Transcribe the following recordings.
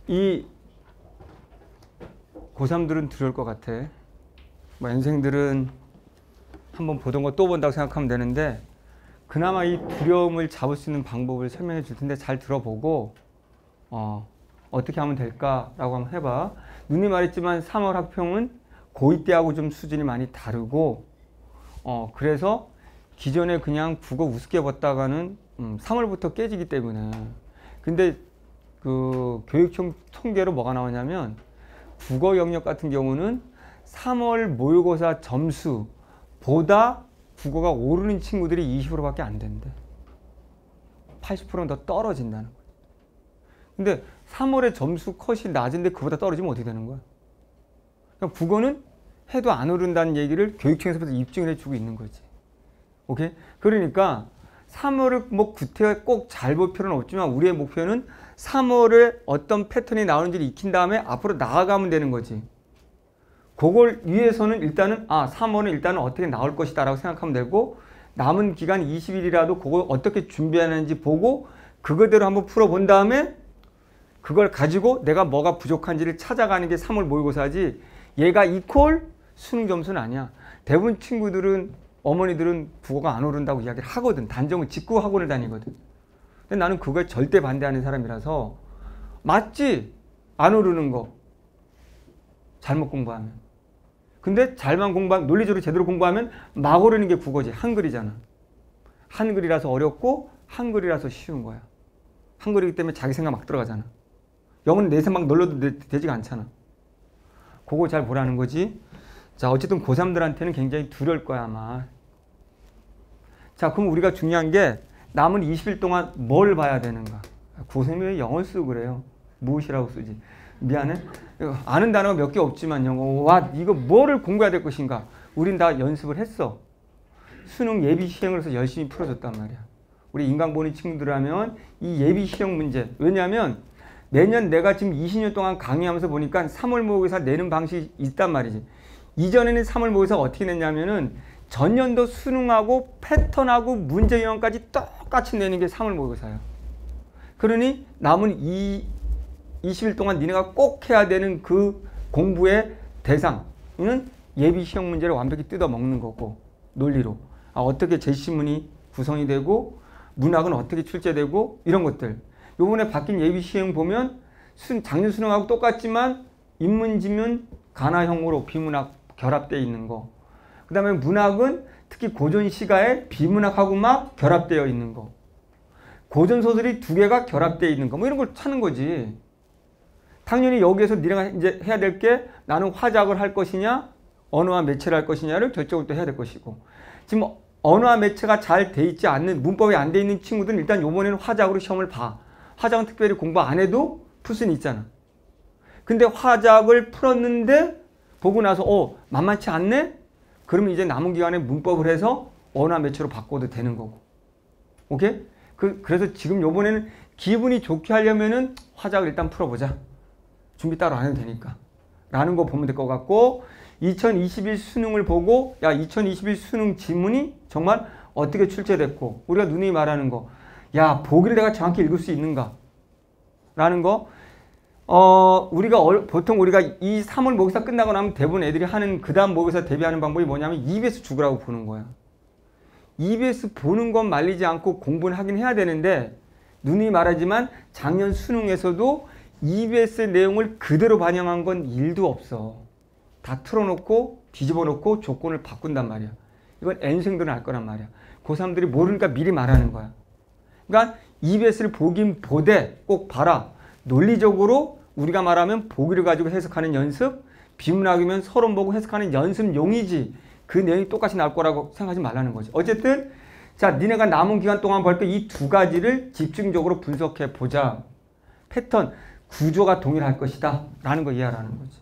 이 고3들은 두려울 것 같아. 뭐 N생들은 한번 보던 거 또 본다고 생각하면 되는데, 그나마 이 두려움을 잡을 수 있는 방법을 설명해 줄 텐데 잘 들어보고 어떻게 하면 될까라고 한번 해봐. 누님 말했지만 3월 학평은 고2 때하고 좀 수준이 많이 다르고 그래서 기존에 그냥 국어 우습게 봤다가는 3월부터 깨지기 때문에. 근데 그 교육청 통계로 뭐가 나오냐면 국어 영역 같은 경우는 3월 모의고사 점수보다 국어가 오르는 친구들이 20%밖에 안 된대. 80%는 더 떨어진다는 거야. 근데 3월에 점수 컷이 낮은데 그보다 떨어지면 어떻게 되는 거야? 그러니까 국어는 해도 안 오른다는 얘기를 교육청에서부터 입증을 해주고 있는 거지. 오케이? 그러니까 3월을 뭐 구태에 꼭 잘 볼 필요는 없지만 우리의 목표는 3월에 어떤 패턴이 나오는지를 익힌 다음에 앞으로 나아가면 되는 거지. 그걸 위해서는 일단은 3월은 일단은 어떻게 나올 것이다 라고 생각하면 되고, 남은 기간 20일이라도 그걸 어떻게 준비하는지 보고 그거대로 한번 풀어본 다음에 그걸 가지고 내가 뭐가 부족한지를 찾아가는 게 3월 모의고사지, 얘가 이퀄 수능 점수는 아니야. 대부분 친구들은, 어머니들은 국어가 안 오른다고 이야기를 하거든. 단정을 짓고 학원을 다니거든. 근데 나는 그거에 절대 반대하는 사람이라서, 맞지? 안 오르는 거. 잘못 공부하면. 근데 잘만 공부하면, 논리적으로 제대로 공부하면 막 오르는 게 국어지. 한글이잖아. 한글이라서 어렵고 한글이라서 쉬운 거야. 한글이기 때문에 자기 생각 막 들어가잖아. 영어는 내 생각 놀려도 되지가 않잖아. 그거 잘 보라는 거지. 자, 어쨌든 고3들한테는 굉장히 두려울 거야 아마. 자, 그럼 우리가 중요한 게 남은 20일 동안 뭘 봐야 되는가. 고3이 왜 영어를 쓰고 그래요? 무엇이라고 쓰지? 미안해. 아는 단어가 몇 개 없지만 영어. 이거 뭐를 공부해야 될 것인가? 우린 다 연습을 했어. 수능 예비 시행을 해서 열심히 풀어줬단 말이야. 우리 인강 보는 친구들하면 이 예비 시행 문제. 왜냐하면 매년 내가 지금 20년 동안 강의하면서 보니까 3월 모의고사 내는 방식이 있단 말이지. 이전에는 3월 모의고사가 어떻게 냈냐면은 전년도 수능하고 패턴하고 문제 유형까지 똑같이 내는 게 3월 모의고사야. 그러니 남은 20일 동안 니네가 꼭 해야 되는 그 공부의 대상은 예비 시험 문제를 완벽히 뜯어먹는 거고, 논리로. 어떻게 제시문이 구성이 되고 문학은 어떻게 출제되고 이런 것들. 요번에 바뀐 예비 시험 보면 작년 수능하고 똑같지만 인문, 지문, 가나형으로 비문학 결합되어 있는 거. 그 다음에 문학은 특히 고전 시가에 비문학하고 막 결합되어 있는 거. 고전 소설이 2개가 결합되어 있는 거. 뭐 이런 걸 찾는 거지. 당연히 여기에서 니네가 이제 해야 될 게 나는 화작을 할 것이냐, 언어와 매체를 할 것이냐를 결정을 또 해야 될 것이고. 지금 언어와 매체가 잘 돼 있지 않는, 문법이 안 돼 있는 친구들은 일단 요번에는 화작으로 시험을 봐. 화작은 특별히 공부 안 해도 풀 수는 있잖아. 근데 화작을 풀었는데 보고 나서 만만치 않네? 그러면 이제 남은 기간에 문법을 해서 언어와 매체로 바꿔도 되는 거고. 오케이? 그래서 지금 요번에는 기분이 좋게 하려면은 화작을 일단 풀어보자. 준비 따로 안 해도 되니까. 라는 거 보면 될 것 같고, 2021 수능을 보고 2021 수능 지문이 정말 어떻게 출제됐고, 우리가 누누이 말하는 거, 보기를 내가 정확히 읽을 수 있는가? 라는 거. 보통 우리가 이 3월 모의고사 끝나고 나면 대부분 애들이 하는 그 다음 모의고사 대비하는 방법이 뭐냐면 EBS 죽으라고 보는 거야. EBS 보는 건 말리지 않고 공부는 하긴 해야 되는데, 누누이 말하지만 작년 수능에서도 EBS 내용을 그대로 반영한 건 1도 없어. 다 틀어놓고 뒤집어 놓고 조건을 바꾼단 말이야. 이건 N생들은 알 거란 말이야. 고3들이 모르니까 미리 말하는 거야. 그러니까 EBS를 보긴 보되 꼭 봐라. 논리적으로 우리가 말하면 보기를 가지고 해석하는 연습, 비문학이면 서론 보고 해석하는 연습용이지 그 내용이 똑같이 나올 거라고 생각하지 말라는 거지. 어쨌든 자, 니네가 남은 기간 동안 볼 때 이 2가지를 집중적으로 분석해 보자. 패턴, 구조가 동일할 것이다 라는 거 이해하라는 거지.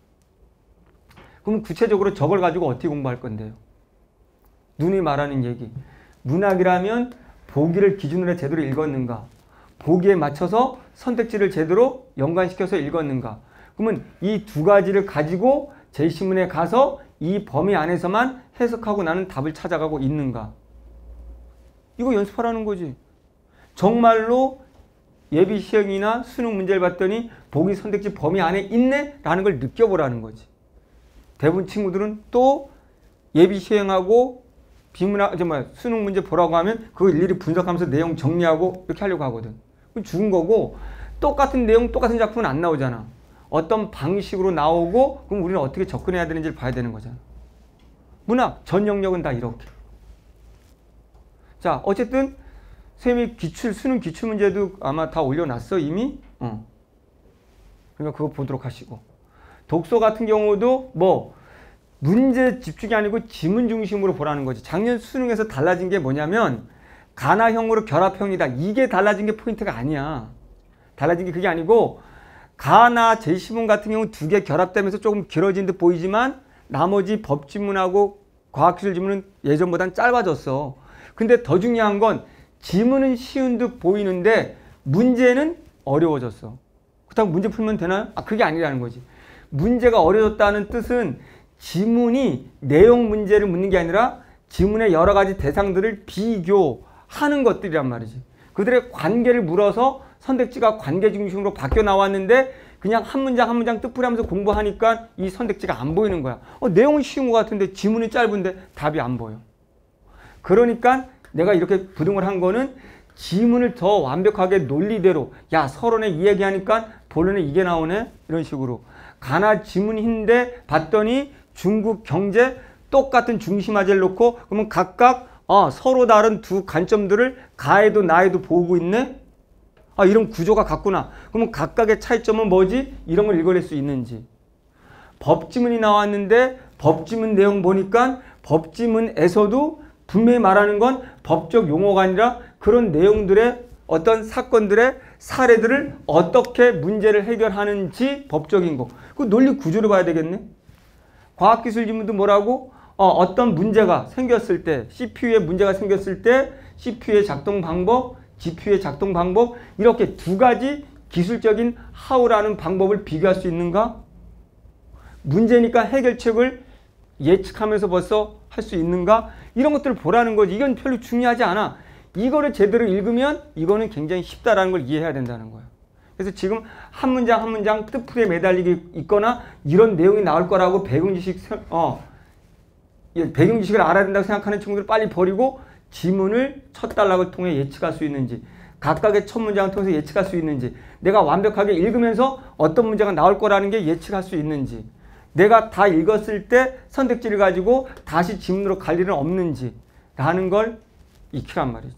그럼 구체적으로 저걸 가지고 어떻게 공부할 건데요? 눈이 말하는 얘기. 문학이라면 보기를 기준으로 해 제대로 읽었는가? 보기에 맞춰서 선택지를 제대로 연관시켜서 읽었는가? 그러면 이 2가지를 가지고 제시문에 가서 이 범위 안에서만 해석하고 나는 답을 찾아가고 있는가? 이거 연습하라는 거지. 정말로 예비 시험이나 수능 문제를 봤더니 보기 선택지 범위 안에 있네? 라는 걸 느껴보라는 거지. 대부분 친구들은 또 예비 시행하고 수능 문제 보라고 하면 그걸 일일이 분석하면서 내용 정리하고 이렇게 하려고 하거든. 그럼 죽은 거고, 똑같은 내용, 똑같은 작품은 안 나오잖아. 어떤 방식으로 나오고, 그럼 우리는 어떻게 접근해야 되는지를 봐야 되는 거잖아. 문학 전 영역은 다 이렇게. 자, 어쨌든 선생님이 수능 기출 문제도 아마 다 올려놨어 이미. 그러니까 그거 보도록 하시고, 독서 같은 경우도 문제 집중이 아니고 지문 중심으로 보라는 거지. 작년 수능에서 달라진 게 뭐냐면 가나형으로 결합형이다. 이게 달라진 게 포인트가 아니야. 달라진 게 그게 아니고, 가나 제시문 같은 경우 두 개 결합되면서 조금 길어진 듯 보이지만 나머지 법지문하고 과학기술 지문은 예전보단 짧아졌어. 근데 더 중요한 건 지문은 쉬운 듯 보이는데 문제는 어려워졌어. 그렇다고 문제 풀면 되나요? 그게 아니라는 거지. 문제가 어려졌다는 뜻은 지문이 내용 문제를 묻는 게 아니라 지문의 여러 가지 대상들을 비교하는 것들이란 말이지. 그들의 관계를 물어서 선택지가 관계 중심으로 바뀌어 나왔는데 그냥 한 문장 한 문장 뜻풀이하면서 공부하니까 이 선택지가 안 보이는 거야. 내용은 쉬운 것 같은데 지문이 짧은데 답이 안 보여. 그러니까 내가 이렇게 부등을 한 거는 지문을 더 완벽하게 논리대로, 야 서론에 이 얘기하니까 본론에 이게 나오네, 이런 식으로. 가나 지문인데 봤더니 중국 경제 똑같은 중심화제를 놓고 그러면 각각 서로 다른 두 관점들을 가에도 나에도 보고 있네. 이런 구조가 같구나. 그러면 각각의 차이점은 뭐지? 이런 걸 읽어낼 수 있는지. 법지문이 나왔는데 법지문 내용 보니까 법지문에서도 분명히 말하는 건 법적 용어가 아니라 그런 내용들의 어떤 사건들의 사례들을 어떻게 문제를 해결하는지 법적인 거. 그 논리 구조를 봐야 되겠네. 과학기술 지문도 뭐라고? 어떤 문제가 생겼을 때, CPU에 문제가 생겼을 때 CPU의 작동 방법, GPU의 작동 방법, 이렇게 두 가지 기술적인 how라는 방법을 비교할 수 있는가? 문제니까 해결책을 예측하면서 벌써 할 수 있는가? 이런 것들을 보라는 거지. 이건 별로 중요하지 않아. 이거를 제대로 읽으면 이거는 굉장히 쉽다라는 걸 이해해야 된다는 거야. 그래서 지금 한 문장 한 문장 뜻풀이에 매달리기 있거나 이런 내용이 나올 거라고 배경지식을 알아야 된다고 생각하는 친구들 빨리 버리고 지문을 첫 단락을 통해 예측할 수 있는지, 각각의 첫 문장을 통해서 예측할 수 있는지, 내가 완벽하게 읽으면서 어떤 문제가 나올 거라는 게 예측할 수 있는지, 내가 다 읽었을 때 선택지를 가지고 다시 지문으로 갈 일은 없는지 라는 걸 익히란 말이지.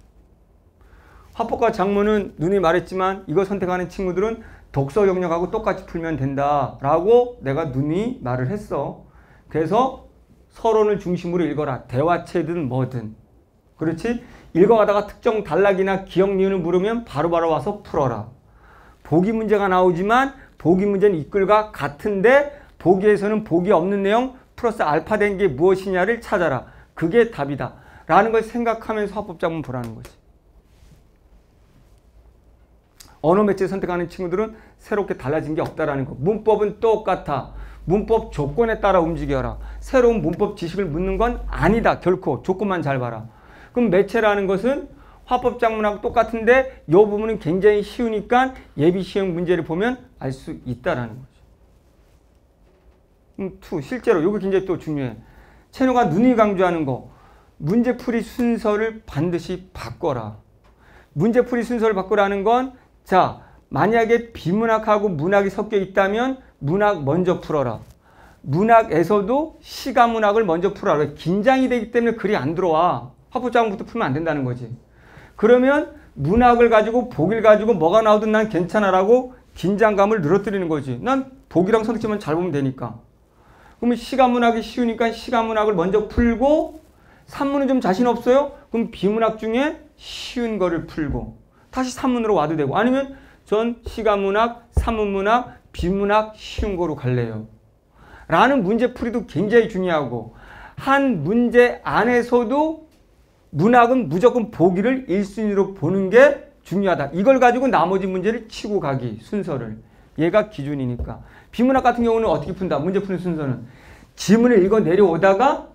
화법과 작문은 누누이 말했지만 이거 선택하는 친구들은 독서 영역하고 똑같이 풀면 된다라고 내가 누누이 말을 했어. 그래서 서론을 중심으로 읽어라. 대화체든 뭐든. 그렇지? 읽어가다가 특정 단락이나 기억 니은을 물으면 바로바로 와서 풀어라. 보기 문제가 나오지만 보기 문제는 이끌과 같은데 보기에서는 보기 없는 내용 플러스 알파 된 게 무엇이냐를 찾아라. 그게 답이다. 라는 걸 생각하면서 화법작문 보라는 거지. 언어 매체 선택하는 친구들은 새롭게 달라진 게 없다라는 거. 문법은 똑같아. 문법 조건에 따라 움직여라. 새로운 문법 지식을 묻는 건 아니다. 결코. 조건만 잘 봐라. 그럼 매체라는 것은 화법작문하고 똑같은데 이 부분은 굉장히 쉬우니까 예비시험 문제를 보면 알 수 있다라는 거죠. 2. 실제로 이거 굉장히 또 중요해. 채노가 누누이 강조하는 거. 문제풀이 순서를 반드시 바꿔라. 문제풀이 순서를 바꾸라는 건 자, 만약에 비문학하고 문학이 섞여 있다면 문학 먼저 풀어라. 문학에서도 시가문학을 먼저 풀어라. 긴장이 되기 때문에 글이 안 들어와. 화법작문부터 풀면 안 된다는 거지. 그러면 문학을 가지고 보기를 가지고 뭐가 나오든 난 괜찮아라고 긴장감을 늘어뜨리는 거지. 난 보기랑 선택지만 잘 보면 되니까. 그러면 시가문학이 쉬우니까 시가문학을 먼저 풀고 산문은 좀 자신 없어요? 그럼 비문학 중에 쉬운 거를 풀고 다시 산문으로 와도 되고 아니면 전 시가문학, 산문문학, 비문학 쉬운 거로 갈래요. 라는 문제풀이도 굉장히 중요하고 한 문제 안에서도 문학은 무조건 보기를 1순위로 보는 게 중요하다. 이걸 가지고 나머지 문제를 치고 가기 순서를. 얘가 기준이니까. 비문학 같은 경우는 어떻게 푼다? 문제 푸는 순서는 지문을 읽어 내려오다가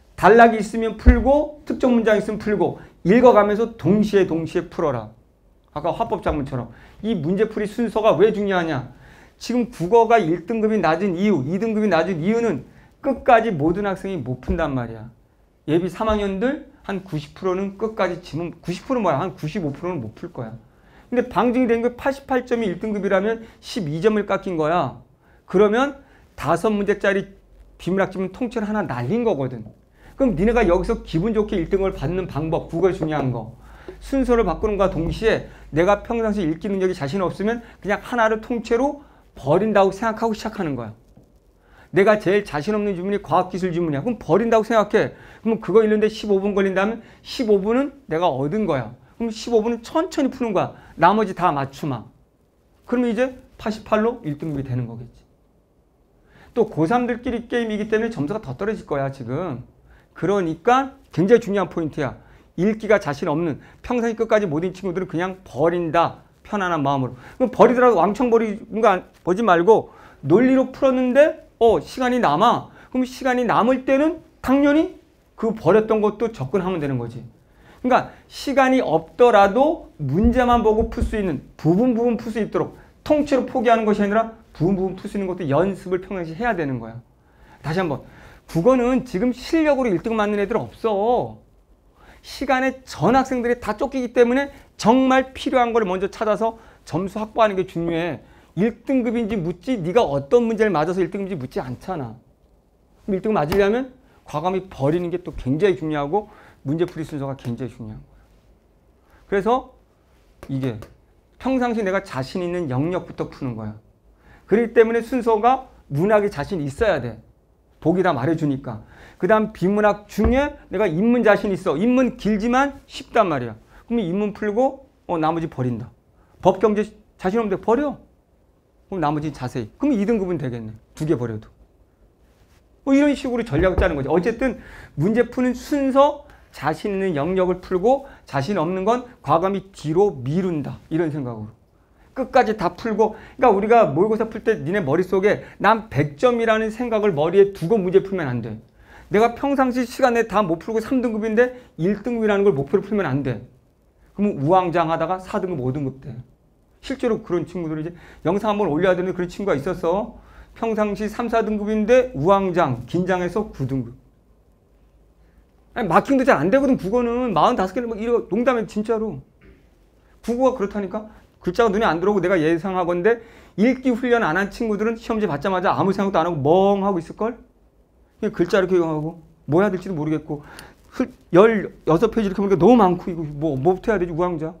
단락이 있으면 풀고 특정 문장 있으면 풀고 읽어가면서 동시에 풀어라. 아까 화법작문처럼. 이 문제풀이 순서가 왜 중요하냐. 지금 국어가 1등급이 낮은 이유, 2등급이 낮은 이유는 끝까지 모든 학생이 못 푼단 말이야. 예비 3학년들 한 90%는 끝까지 지문, 90%는 뭐야? 한 95%는 못 풀 거야. 근데 방증이 된 게 88점이 1등급이라면 12점을 깎인 거야. 그러면 5문제짜리 비문학지문 통째로 하나 날린 거거든. 그럼 니네가 여기서 기분 좋게 1등을 받는 방법, 국어에 중요한 거. 순서를 바꾸는과 동시에 내가 평상시 읽기 능력이 자신 없으면 그냥 하나를 통째로 버린다고 생각하고 시작하는 거야. 내가 제일 자신 없는 지문이 과학기술 지문이야. 그럼 버린다고 생각해. 그럼 그거 읽는데 15분 걸린다면 15분은 내가 얻은 거야. 그럼 15분은 천천히 푸는 거야. 나머지 다 맞추마. 그러면 이제 88로 1등급이 되는 거겠지. 또 고3들끼리 게임이기 때문에 점수가 더 떨어질 거야 지금. 그러니까 굉장히 중요한 포인트야. 읽기가 자신 없는 평상시 끝까지 못 읽은 친구들은 그냥 버린다. 편안한 마음으로. 그럼 버리더라도 왕창 버리는 거 보지 말고 논리로 풀었는데 시간이 남아. 그럼 시간이 남을 때는 당연히 그 버렸던 것도 접근하면 되는 거지. 그러니까 시간이 없더라도 문제만 보고 풀 수 있는 부분 풀 수 있도록 통째로 포기하는 것이 아니라 부분 풀 수 있는 것도 연습을 평상시 해야 되는 거야. 다시 한번. 국어는 지금 실력으로 1등 맞는 애들 없어. 시간에 전 학생들이 다 쫓기기 때문에 정말 필요한 걸 먼저 찾아서 점수 확보하는 게 중요해. 1등급인지 묻지 네가 어떤 문제를 맞아서 1등급인지 묻지 않잖아. 1등급 맞으려면 과감히 버리는 게 또 굉장히 중요하고 문제풀이 순서가 굉장히 중요한 거야. 그래서 이게 평상시 내가 자신 있는 영역부터 푸는 거야. 그렇기 때문에 순서가 문학에 자신 있어야 돼. 보기 다 말해주니까. 그 다음 비문학 중에 내가 인문 자신 있어. 인문 길지만 쉽단 말이야. 그러면 인문 풀고 나머지 버린다. 법경제 자신 없는데 버려. 그럼 나머지 자세히. 그럼 2등급은 되겠네. 2개 버려도. 이런 식으로 전략을 짜는 거지. 어쨌든 문제 푸는 순서, 자신 있는 영역을 풀고 자신 없는 건 과감히 뒤로 미룬다. 이런 생각으로. 끝까지 다 풀고. 그러니까 우리가 모의고사 풀 때 니네 머릿속에 난 100점이라는 생각을 머리에 두고 문제 풀면 안 돼. 내가 평상시 시간에 다 못 풀고 3등급인데 1등급이라는 걸 목표로 풀면 안 돼. 그러면 우왕좌왕하다가 4등급, 5등급 돼. 실제로 그런 친구들이 이제 영상 한번 올려야 되는 그런 친구가 있어서 평상시 3, 4등급인데 우왕좌왕, 긴장해서 9등급. 아니, 마킹도 잘 안 되거든, 국어는. 45개를 막 이러, 농담해, 진짜로. 국어가 그렇다니까? 글자가 눈에 안 들어오고 내가 예상하건대 읽기 훈련 안 한 친구들은 시험지 받자마자 아무 생각도 안 하고 멍하고 있을걸? 글자 이렇게 하고 뭐 해야 될지도 모르겠고 16페이지 이렇게 보니까 너무 많고 이거 뭐부터 해야 되지 우왕좌.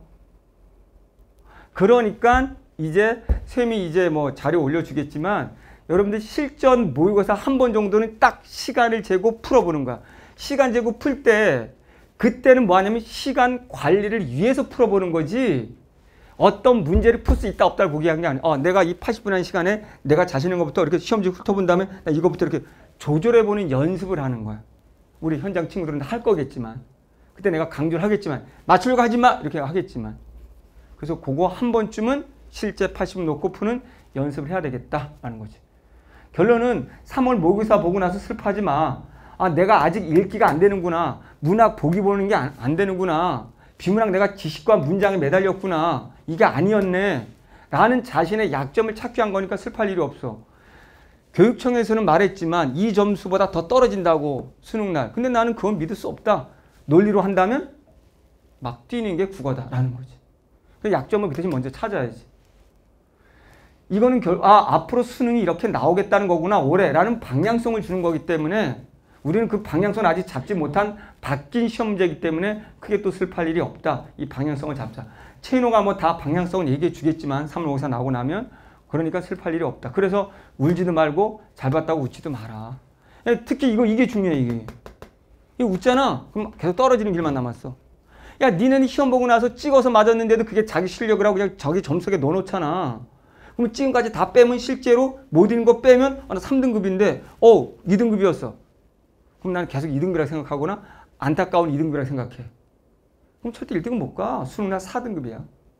그러니까 이제 쌤이 이제 뭐 자료 올려주겠지만 여러분들 실전 모의고사 한 번 정도는 딱 시간을 재고 풀어보는 거야. 시간 재고 풀 때 그때는 뭐 하냐면 시간 관리를 위해서 풀어보는 거지 어떤 문제를 풀 수 있다 없다를 보기 위한 게 아니야. 내가 이 80분이라는 시간에 내가 자신 있는 것부터 이렇게 시험지 훑어본 다음에 이것부터 이렇게 조절해보는 연습을 하는 거야. 우리 현장 친구들은 할 거겠지만 그때 내가 강조를 하겠지만 맞추려고 하지 마 이렇게 하겠지만 그래서 그거 한 번쯤은 실제 80분 놓고 푸는 연습을 해야 되겠다라는 거지. 결론은 3월 모의고사 보고 나서 슬퍼하지 마. 내가 아직 읽기가 안 되는구나. 문학 보기 보는 게 안 되는구나. 비문학 내가 지식과 문장에 매달렸구나. 이게 아니었네. 라는 자신의 약점을 찾기 위한 거니까 슬퍼할 일이 없어. 교육청에서는 말했지만 이 점수보다 더 떨어진다고 수능날. 근데 나는 그건 믿을 수 없다. 논리로 한다면 막 뛰는 게 국어다라는 거지. 그 약점을 그 대신 먼저 찾아야지. 이거는 앞으로 수능이 이렇게 나오겠다는 거구나 올해라는 방향성을 주는 거기 때문에 우리는 그 방향성을 아직 잡지 못한 바뀐 시험제이기 때문에 크게 또 슬퍼할 일이 없다. 이 방향성을 잡자. 최인호가 뭐 다 방향성을 얘기해 주겠지만 3월 모의고사 나오고 나면 그러니까 슬퍼할 일이 없다. 그래서 울지도 말고 잘 봤다고 웃지도 마라. 특히 이게 중요해. 이게 웃잖아. 그럼 계속 떨어지는 길만 남았어. 야 니는 시험 보고 나서 찍어서 맞았는데도 그게 자기 실력을 하고 그냥 저기 점수에 넣어놓잖아. 그럼 지금까지 다 빼면 실제로 못 읽은 거 빼면 나 3등급인데 2등급이었어. 그럼 나는 계속 2등급이라고 생각하거나 안타까운 2등급이라고 생각해. 그럼 절대 1등급 못 가. 수능은 4등급이야.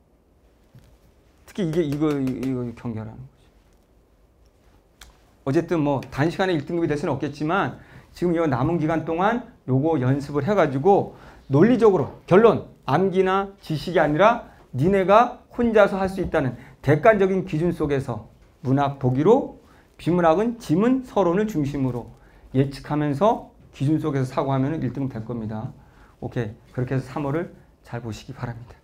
특히 이거 경계하라는 거지. 어쨌든 뭐 단시간에 1등급이 될 수는 없겠지만 지금 이 남은 기간 동안 요거 연습을 해가지고 논리적으로 결론 암기나 지식이 아니라 니네가 혼자서 할 수 있다는 객관적인 기준 속에서 문학 보기로, 비문학은 지문, 서론을 중심으로 예측하면서 기준 속에서 사고하면 1등 될 겁니다. 오케이. 그렇게 해서 3월을 잘 보시기 바랍니다.